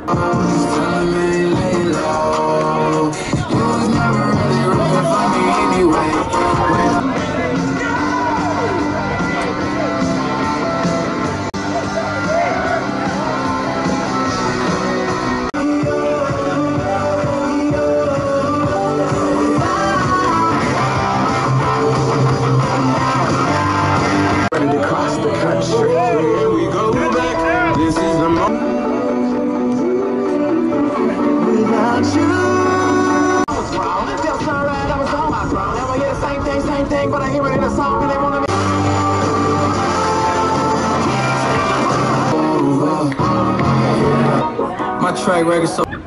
Telling me lay low. You was never really rooting for me anyway. Ready to cross the country. Here we go back. This is the moment. Without you. I was wrong. It felt so right. I was on my throne. Now I hear the same thing, but I hear it in a song and they want to. My track record so